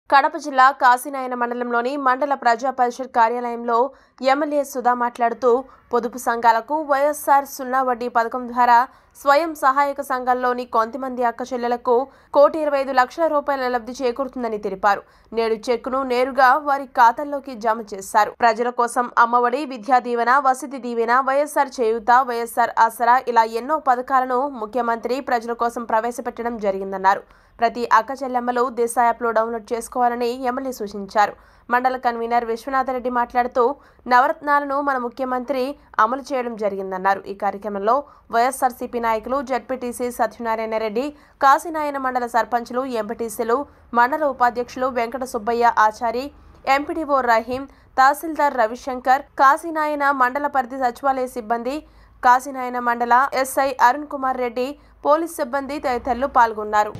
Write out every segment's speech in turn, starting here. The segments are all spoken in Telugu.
కడప జిల్లా కాశీనాయన మండలంలోని మండల ప్రజా పరిషత్ కార్యాలయంలో ఎమ్మెల్యే సుధా మాట్లాడుతూ పొదుపు సంఘాలకు వైఎస్ఆర్ 0 వడ్డీ పథకం ద్వారా స్వయం సహాయక సంఘాల్లోని కొంతమంది అక్క చెల్లెలకు ₹1,25,00,000 లబ్ధి చేకూరుతుందని తెలిపారు. నేడు చెక్కును నేరుగా వారి ఖాతాల్లోకి జమ చేశారు. ప్రజల కోసం అమ్మఒడి, విద్యా దీవెన, వసతి దీవెన, వైఎస్ఆర్ చేయూత, వైఎస్ఆర్ ఆసరా ఇలా ఎన్నో పథకాలను ముఖ్యమంత్రి ప్రజల కోసం ప్రవేశపెట్టడం జరిగిందన్నారు. ప్రతి అక్క చెల్లెమ్మలు దిశ యాప్లో డౌన్లోడ్ చేసుకోవాలని ఎమ్మెల్యే సూచించారు. మండల కన్వీనర్ విశ్వనాథరెడ్డి మాట్లాడుతూ నవరత్నాలను మన ముఖ్యమంత్రి అమలు చేయడం జరిగిందన్నారు. ఈ కార్యక్రమంలో వైఎస్ఆర్సీపీ నాయకులు, జడ్పీటీసీ సత్యనారాయణ రెడ్డి, కాశీనాయన మండల సర్పంచులు, ఎంపీటీసీలు, మండల ఉపాధ్యక్షులు వెంకట సుబ్బయ్య ఆచారి, ఎంపీడీఓ రహీం, తహసీల్దార్ రవిశంకర్, కాశీనాయన మండల పరిధి సచివాలయ సిబ్బంది, కాశీనాయన మండల ఎస్ఐ అరుణ్ కుమార్ రెడ్డి, పోలీస్ సిబ్బంది తదితరులు పాల్గొన్నారు.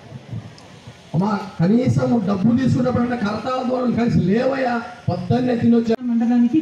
కనీసం డబ్బు తీసుకున్నప్పుడు కరతాల ద్వారా కలిసి లేవయ్యా పొద్దున్నే తినొచ్చా. మండలానికి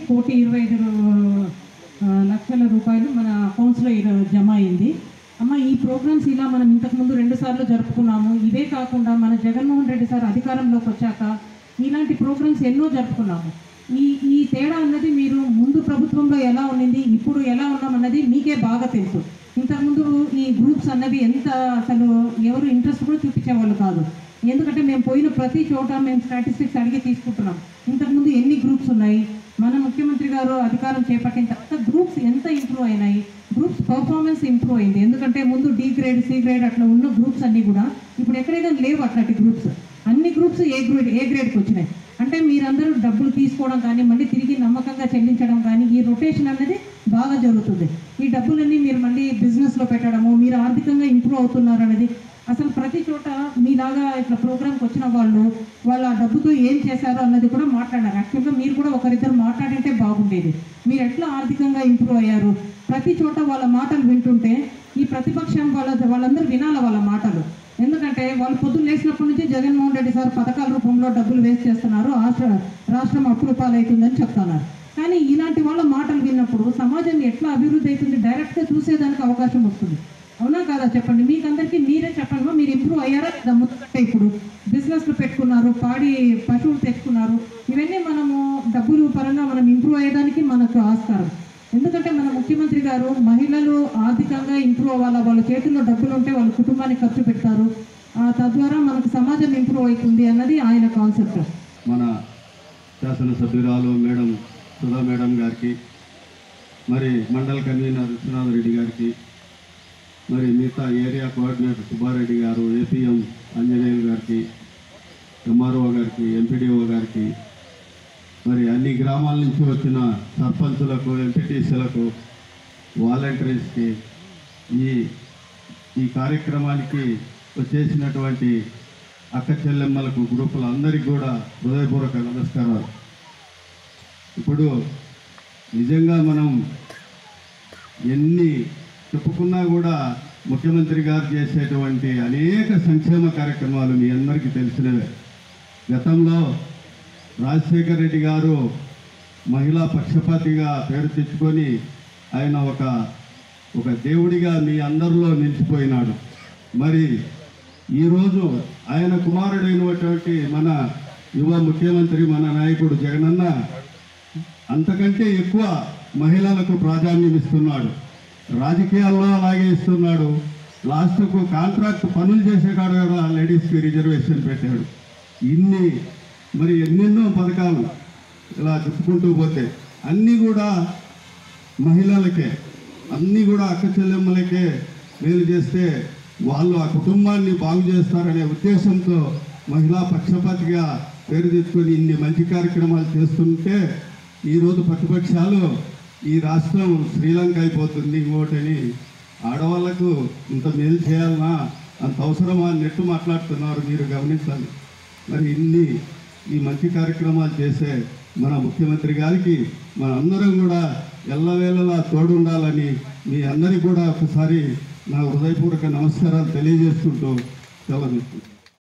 ₹1,25,00,000 మన అకౌంట్స్లో జమ అయింది. అమ్మ, ఈ ప్రోగ్రామ్స్ ఇలా మనం ఇంతకుముందు 2 సార్లు జరుపుకున్నాము. ఇవే కాకుండా మన జగన్మోహన్ రెడ్డి సార్ అధికారంలోకి వచ్చాక ఇలాంటి ప్రోగ్రామ్స్ ఎన్నో జరుపుకున్నాము. ఈ తేడా అన్నది మీరు ముందు ప్రభుత్వంలో ఎలా ఉన్నింది, ఇప్పుడు ఎలా ఉన్నామన్నది మీకే బాగా తెలుసు. ఇంతకుముందు ఈ గ్రూప్స్ అన్నవి ఎంత అసలు ఎవరు ఇంట్రెస్ట్ కూడా చూపించేవాళ్ళు కాదు. ఎందుకంటే మేము పోయిన ప్రతి చోట మేము స్టాటిస్టిక్స్ అడిగి తీసుకుంటున్నాం. ఇంతకుముందు ఎన్ని గ్రూప్స్ ఉన్నాయి, మన ముఖ్యమంత్రి గారు అధికారం చేపట్టిన తర్వాత గ్రూప్స్ ఎంత ఇంప్రూవ్ అయినాయి, గ్రూప్స్ పర్ఫార్మెన్స్ ఇంప్రూవ్ అయింది. ఎందుకంటే ముందు D గ్రేడ్, C గ్రేడ్ అట్లా ఉన్న గ్రూప్స్ అన్నీ కూడా ఇప్పుడు ఎక్కడైనా లేవు అట్లాంటి గ్రూప్స్. అన్ని గ్రూప్స్ ఏ గ్రేడ్కి వచ్చినాయి. అంటే మీరందరూ డబ్బులు తీసుకోవడం కానీ, మళ్ళీ తిరిగి నమ్మకంగా చెల్లించడం కానీ, ఈ రొటేషన్ అనేది బాగా జరుగుతుంది. ఈ డబ్బులన్నీ మీరు మళ్ళీ బిజినెస్లో పెట్టడము, మీరు ఆర్థికంగా ఇంప్రూవ్ అవుతున్నారు అనేది అసలు ప్రతి చోట మీలాగా ఇట్లా ప్రోగ్రామ్కి వచ్చిన వాళ్ళు ఆ డబ్బుతో ఏం చేశారో అన్నది కూడా మాట్లాడారు. యాక్చువల్గా మీరు కూడా ఒకరిద్దరు మాట్లాడింటే బాగుండేది. మీరు ఎట్లా ఆర్థికంగా ఇంప్రూవ్ అయ్యారు, ప్రతి చోట వాళ్ళ మాటలు వింటుంటే ఈ ప్రతిపక్షం వాళ్ళందరూ వినాలి వాళ్ళ మాటలు. ఎందుకంటే వాళ్ళు పొద్దున్న లేచినప్పటి నుంచి జగన్మోహన్ రెడ్డి సార్ పథకాల రూపంలో డబ్బులు వేస్ట్ చేస్తున్నారు, రాష్ట్రం అప్పులపాలు అవుతుందని చెప్తున్నారు. కానీ ఇలాంటి వాళ్ళ మాటలు విన్నప్పుడు సమాజం ఎట్లా అభివృద్ధి అవుతుంది డైరెక్ట్గా చూసేదానికి అవకాశం వస్తుంది. అవునా కాదా చెప్పండి. మీకందరికీ మీరే చెప్పండి, మీరు ఇంప్రూవ్ అయ్యారా లేదా? ముందుకంటే ఇప్పుడు బిజినెస్లు పెట్టుకున్నారు, పశువులు తెచ్చుకున్నారు. ఇవన్నీ మనము డబ్బులు పరంగా మనం ఇంప్రూవ్ అయ్యేదానికి మనకు ఆస్కారం. ఎందుకంటే మన ముఖ్యమంత్రి గారు మహిళలు ఆర్థికంగా ఇంప్రూవ్ అవ్వాలా, వాళ్ళ చేతుల్లో డబ్బులు ఉంటే వాళ్ళ కుటుంబానికి ఖర్చు పెడతారు, తద్వారా మనకు సమాజం ఇంప్రూవ్ అవుతుంది అన్నది ఆయన కాన్సెప్ట్. మన శాసనసభ్యురాలు మేడం సుధా మేడం గారికి, మరి మండల కన్వీనర్ విశ్వనాథ్ రెడ్డి గారికి, మరి మిగతా ఏరియా కోఆర్డినేటర్ సుబ్బారెడ్డి గారు, APM ఆంజనేయులు గారికి, MRO గారికి, MPDO గారికి, మరి అన్ని గ్రామాల నుంచి వచ్చిన సర్పంచులకు, ఎంపీటీసీలకు, వాలంటీర్స్కి, ఈ కార్యక్రమానికి వచ్చేసినటువంటి అక్క చెల్లెమ్మలకు, గ్రూపులందరికీ కూడా హృదయపూర్వక నమస్కారాలు. ఇప్పుడు నిజంగా మనం ఎన్ని చెప్పుకున్నా కూడా ముఖ్యమంత్రి గారు చేసేటువంటి అనేక సంక్షేమ కార్యక్రమాలు మీ అందరికీ తెలిసినవే. గతంలో రాజశేఖర్ రెడ్డి గారు మహిళా పక్షపాతిగా పేరు తెచ్చుకొని ఆయన ఒక దేవుడిగా మీ అందరిలో నిలిచిపోయినాడు. మరి ఈరోజు ఆయన కుమారుడైనటువంటి మన యువ ముఖ్యమంత్రి, మన నాయకుడు జగనన్న అంతకంటే ఎక్కువ మహిళలకు ప్రాధాన్యం ఇస్తున్నాడు. రాజకీయాల్లో అలాగే ఇస్తున్నాడు. లాస్ట్కు కాంట్రాక్ట్ పనులు చేసేకాడు కూడా లేడీస్కి రిజర్వేషన్ పెట్టాడు. మరి ఎన్నెన్నో పథకాలు ఇలా చెప్పుకుంటూ పోతే అన్నీ కూడా మహిళలకే, అన్నీ కూడా అక్క చెల్లెమ్మలకే మేలు చేస్తే వాళ్ళు ఆ కుటుంబాన్ని బాగు చేస్తారనే ఉద్దేశంతో మహిళా పక్షపాతిగా పేరు తెచ్చుకొని ఇన్ని మంచి కార్యక్రమాలు చేస్తుంటే ఈరోజు ప్రతిపక్షాలు ఈ రాష్ట్రం శ్రీలంక అయిపోతుంది ఇంకోటని, ఆడవాళ్లకు ఇంత మేలు చేయాలన్నా, అంత అవసరమా నెట్టు మాట్లాడుతున్నారు. మీరు గమనించాలి. మరి ఈ మంచి కార్యక్రమాలు చేసే మన ముఖ్యమంత్రి గారికి మనందరం కూడా ఎల్లవేళలా తోడుండాలని మీ అందరికీ కూడా ఒకసారి నా హృదయపూర్వక నమస్కారాలు తెలియజేసుకుంటూ సెలవు తీసుకుంటాను.